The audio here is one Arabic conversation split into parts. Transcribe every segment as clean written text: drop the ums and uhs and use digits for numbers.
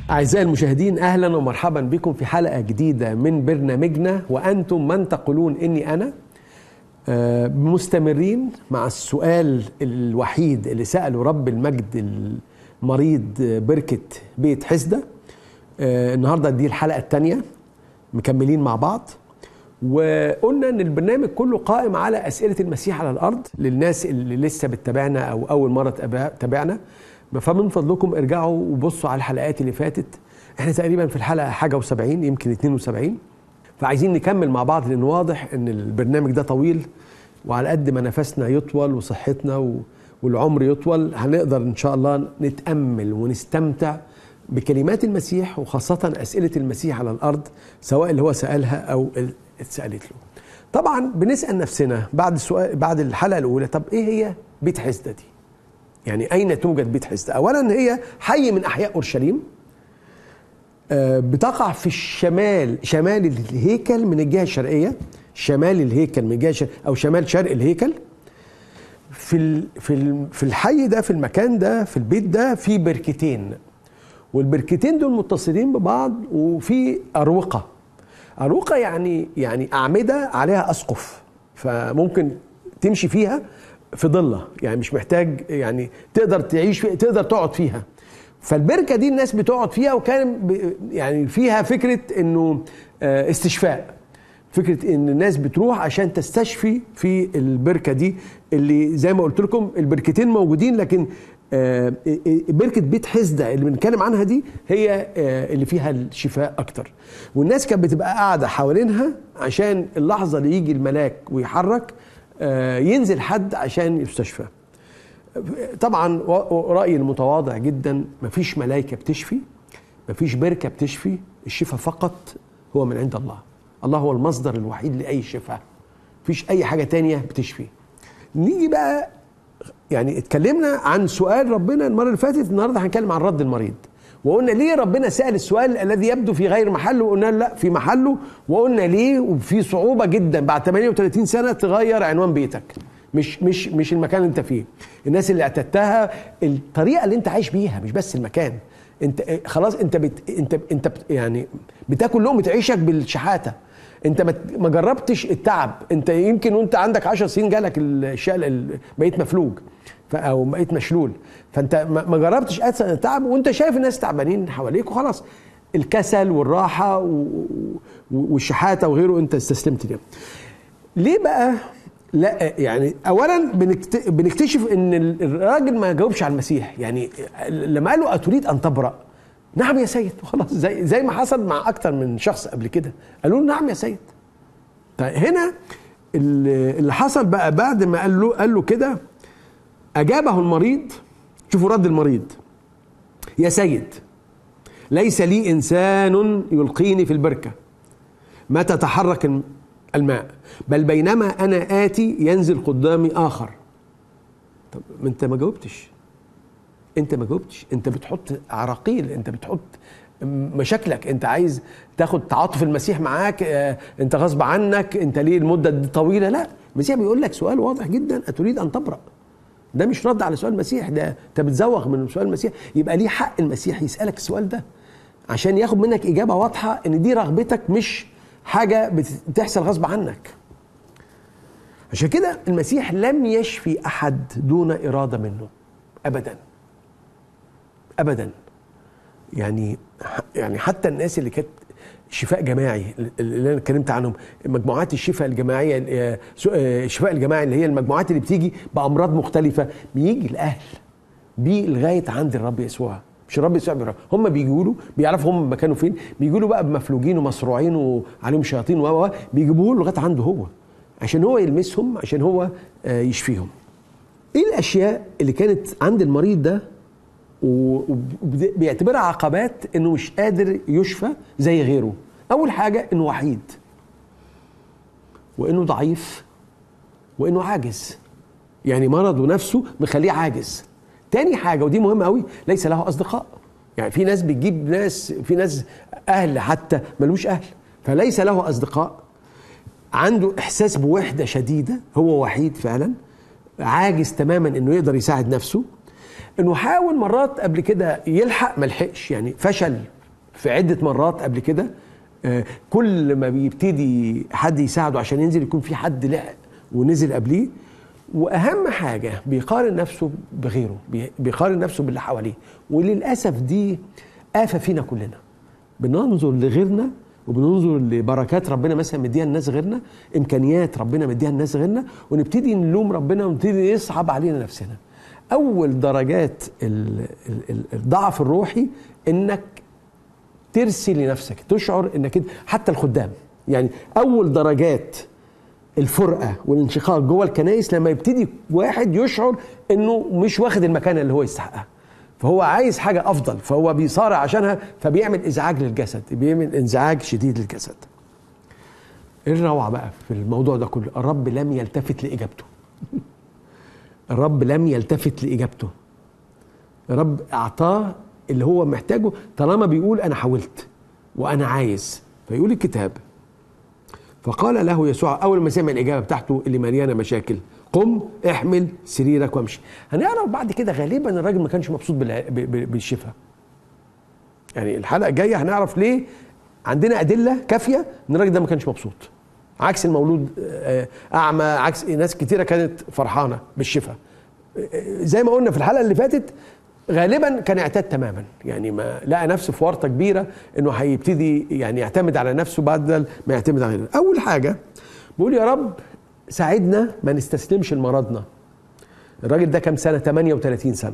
أعزائي المشاهدين، أهلا ومرحبا بكم في حلقة جديدة من برنامجنا وأنتم من تقولون إني أنا. مستمرين مع السؤال الوحيد اللي سأله رب المجد المريض بركة بيت حسدة. النهاردة دي الحلقة الثانية، مكملين مع بعض، وقلنا ان البرنامج كله قائم على أسئلة المسيح على الأرض للناس اللي لسه بتتابعنا أو أول مرة تابعنا. فمن فضلكم ارجعوا وبصوا على الحلقات اللي فاتت. احنا تقريبا في الحلقة حاجة و70، يمكن 72، فعايزين نكمل مع بعض لأن واضح ان البرنامج ده طويل، وعلى قد ما نفسنا يطول وصحتنا والعمر يطول هنقدر ان شاء الله نتأمل ونستمتع بكلمات المسيح، وخاصة أسئلة المسيح على الأرض، سواء اللي هو سألها أو اتسألت له. طبعا بنسأل نفسنا بعد الحلقة الأولى، طب إيه هي بيت حسدة دي؟ يعني أين توجد بيت حسدة؟ أولا هي حي من أحياء أورشليم، بتقع في شمال الهيكل من الجهة الشرقية، شمال الهيكل من الجهة أو شمال شرق الهيكل. في الحي ده، في المكان ده، في البيت ده، في بركتين، والبركتين دول متصلين ببعض، وفي أروقة يعني أعمدة عليها أسقف، فممكن تمشي فيها في ضلة، يعني مش محتاج، يعني تقدر تعيش فيها، تقدر تقعد فيها. فالبركة دي الناس بتقعد فيها، وكان يعني فيها فكرة انه استشفاء، فكرة ان الناس بتروح عشان تستشفي في البركة دي، اللي زي ما قلت لكم البركتين موجودين، لكن بركة بيت حسدة اللي بنتكلم عنها دي هي اللي فيها الشفاء أكتر. والناس كانت بتبقى قاعدة حوالينها عشان اللحظة اللي يجي الملاك ويحرك ينزل حد عشان يستشفى. طبعا رأيي المتواضع جدا، مفيش ملايكة بتشفي، مفيش بركة بتشفي، الشفاء فقط هو من عند الله. الله هو المصدر الوحيد لأي شفاء، مفيش أي حاجة تانية بتشفي. نيجي بقى، يعني اتكلمنا عن سؤال ربنا المرة اللي فاتت، النهاردة هنتكلم عن رد المريض، وقلنا ليه ربنا سأل السؤال الذي يبدو في غير محله، وقلنا لا في محله، وقلنا ليه وفي صعوبة جدا بعد 38 سنة تغير عنوان بيتك، مش المكان اللي انت فيه، الناس اللي اعتدتها، الطريقة اللي انت عايش بيها، مش بس المكان. انت خلاص انت يعني بتاكل لقمة عيشك بالشحاتة، انت ما جربتش التعب. انت يمكن وانت عندك 10 سنين جالك بقيت مفلوج او بقيت مشلول، فانت ما جربتش التعب، وانت شايف الناس تعبانين حواليك وخلاص، الكسل والراحة والشحاتة وغيره انت استسلمت ليه. ليه بقى؟ لا يعني اولا بنكتشف ان الراجل ما جاوبش على المسيح، يعني لما قال له اتريد ان تبرأ؟ نعم يا سيد، وخلاص، زي ما حصل مع اكتر من شخص قبل كده، قالوا له نعم يا سيد. طيب هنا اللي حصل بقى بعد ما قال له كده، اجابه المريض. شوفوا رد المريض: يا سيد، ليس لي انسان يلقيني في البركه متى تحرك الماء، بل بينما انا آتي ينزل قدامي اخر. طب ما انت ما جاوبتش، انت بتحط عراقيل، انت بتحط مشاكلك، انت عايز تاخد تعاطف المسيح معاك، انت غصب عنك، انت ليه المدة دي طويلة؟ لا، المسيح بيقول لك سؤال واضح جدا: اتريد ان تبرأ؟ ده مش رد على سؤال المسيح، ده انت بتزوغ من سؤال المسيح. يبقى ليه حق المسيح يسألك السؤال ده عشان ياخد منك إجابة واضحة ان دي رغبتك، مش حاجة بتحصل غصب عنك. عشان كده المسيح لم يشفي أحد دون إرادة منه أبدا. يعني حتى الناس اللي كانت شفاء جماعي اللي أنا اتكلمت عنهم، مجموعات الشفاء الجماعية، الشفاء الجماعي اللي هي المجموعات اللي بتيجي بأمراض مختلفة، بيجي الأهل لغاية عند الرب يسوع. مش الرب يسوع هم بيجوا له، بيعرفوا هم مكانه فين، بيجوا له بقى بمفلوجين ومصروعين وعليهم شياطين بيجيبوه له لغاية عنده هو، عشان هو يلمسهم، عشان هو يشفيهم. ايه الاشياء اللي كانت عند المريض ده وبيعتبرها عقبات انه مش قادر يشفى زي غيره؟ اول حاجة انه وحيد، وانه ضعيف، وانه عاجز، يعني مرضه نفسه مخليه عاجز. تاني حاجة، ودي مهمة قوي، ليس له اصدقاء. يعني في ناس بتجيب ناس، في ناس اهل حتى ملوش اهل، فليس له اصدقاء، عنده احساس بوحدة شديدة، هو وحيد فعلا، عاجز تماما انه يقدر يساعد نفسه، انه حاول مرات قبل كده يلحق ملحقش، يعني فشل في عدة مرات قبل كده. كل ما بيبتدي حد يساعده عشان ينزل يكون في حد لحق ونزل قبليه. واهم حاجة بيقارن نفسه بغيره، بيقارن نفسه باللي حواليه. وللأسف دي آفة فينا كلنا، بننظر لغيرنا وبننظر لبركات ربنا مثلا مديها الناس غيرنا، امكانيات ربنا مديها الناس غيرنا، ونبتدي نلوم ربنا ونبتدي يصعب علينا نفسنا. اول درجات الضعف الروحي انك ترسي لنفسك، تشعر انك حتى الخدام، يعني اول درجات الفرقه والانشقاق جوه الكنائس لما يبتدي واحد يشعر انه مش واخد المكانه اللي هو يستحقها، فهو عايز حاجة أفضل، فهو بيصارع عشانها، فبيعمل إزعاج للجسد، بيعمل انزعاج شديد للجسد. إيه الروعة بقى في الموضوع ده كله؟ الرب لم يلتفت لإجابته. الرب لم يلتفت لإجابته. الرب أعطاه اللي هو محتاجه، طالما بيقول أنا حاولت وأنا عايز. فيقول الكتاب: فقال له يسوع أول ما سمع الإجابة بتاعته اللي مليانة مشاكل: قم احمل سريرك وامشي. هنعرف بعد كده غالبا الراجل ما كانش مبسوط بالشفاء. يعني الحلقه الجايه هنعرف ليه، عندنا ادله كافيه ان الراجل ده ما كانش مبسوط، عكس المولود اعمى، عكس ناس كتيره كانت فرحانه بالشفاء. زي ما قلنا في الحلقه اللي فاتت، غالبا كان اعتاد تماما، يعني ما لقى نفسه في ورطه كبيره انه هيبتدي يعني يعتمد على نفسه بدل ما يعتمد على غيره. اول حاجه بيقول: يا رب ساعدنا ما نستسلمش لمرضنا. الراجل ده كام سنة؟ 38 سنة.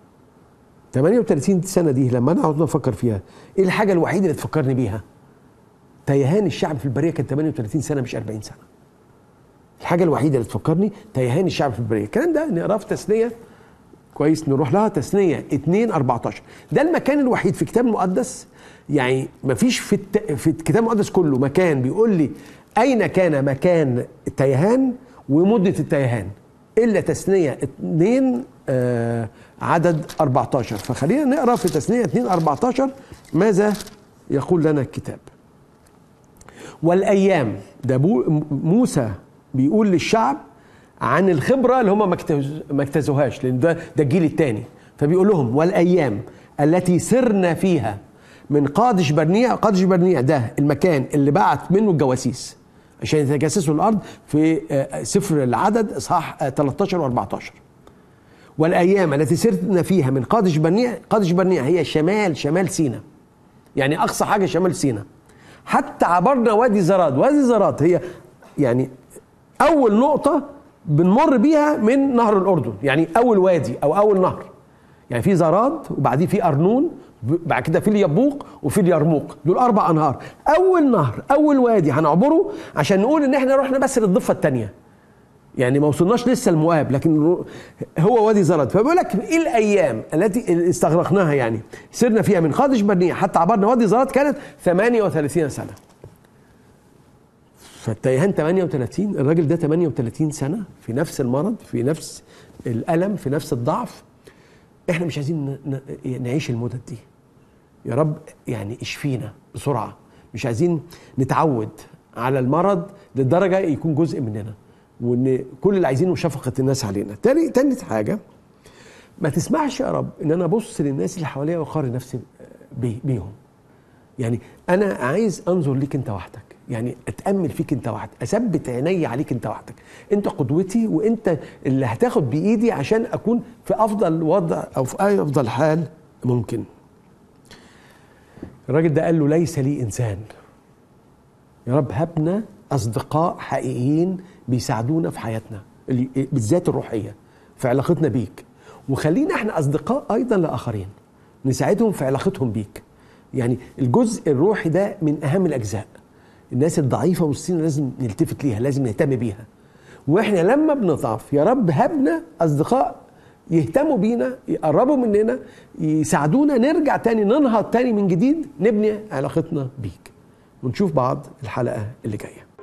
38 سنة دي لما أنا أقعد أفكر فيها، إيه الحاجة الوحيدة اللي تفكرني بيها؟ تيهان الشعب في البرية كان 38 سنة مش 40 سنة. الحاجة الوحيدة اللي تفكرني تيهان الشعب في البرية. الكلام ده نقراه في تثنية، كويس نروح لها، تثنية 2:14. ده المكان الوحيد في الكتاب المقدس، يعني مفيش في الكتاب المقدس كله مكان بيقول لي أين كان مكان التيهان ومدة التيهان، إلا تثنية 2 عدد 14. فخلينا نقرأ في تثنية 2:14 ماذا يقول لنا الكتاب. والأيام، ده موسى بيقول للشعب عن الخبرة اللي هم ما اجتازوهاش، لأن ده الجيل الثاني. فبيقول لهم: والأيام التي سرنا فيها من قادش برنيع. قادش برنيع ده المكان اللي بعت منه الجواسيس عشان يتجسسوا الأرض، في سفر العدد إصحاح 13 و14. والأيام التي سرنا فيها من قادش برنيع. قادش برنيع هي شمال سيناء، يعني أقصى حاجة شمال سيناء، حتى عبرنا وادي زراد. وادي زراد هي يعني أول نقطة بنمر بيها من نهر الأردن، يعني أول وادي أو أول نهر. يعني في زراد وبعديه في أرنون، بعد كده في اليبوق وفي اليرموك، دول 4 أنهار. أول نهر أول وادي هنعبره عشان نقول إن إحنا رحنا بس للضفة الثانية، يعني ما وصلناش لسه المؤاب، لكن هو وادي زراد. فبيقول لك إيه الأيام التي استغرقناها، يعني سرنا فيها من قادش برنيع حتى عبرنا وادي زراد، كانت 38 سنة. فالتيهان 38، الراجل ده 38 سنة في نفس المرض، في نفس الألم، في نفس الضعف. احنا مش عايزين نعيش المدة دي. يا رب يعني اشفينا بسرعة، مش عايزين نتعود على المرض للدرجة يكون جزء مننا، وان كل اللي عايزينه شفقة الناس علينا. تاني حاجة، ما تسمعش يا رب ان انا ابص للناس اللي حواليا واقارن نفسي بيهم. يعني انا عايز انظر ليك انت وحدك، يعني اتامل فيك انت وحدك، اثبت عيني عليك انت وحدك. انت قدوتي، وانت اللي هتاخد بايدي عشان اكون في افضل وضع او في اي افضل حال ممكن. الراجل ده قال له: ليس لي انسان. يا رب هبنا اصدقاء حقيقيين بيساعدونا في حياتنا بالذات الروحيه، في علاقتنا بيك، وخلينا احنا اصدقاء ايضا لاخرين، نساعدهم في علاقتهم بيك. يعني الجزء الروحي ده من اهم الاجزاء. الناس الضعيفه وسطنا لازم نلتفت ليها، لازم نهتم بيها. واحنا لما بنضعف يا رب هبنا اصدقاء يهتموا بينا، يقربوا مننا، يساعدونا نرجع تاني، ننهض تاني من جديد، نبني علاقتنا بيك. ونشوف بعض الحلقه اللي جايه.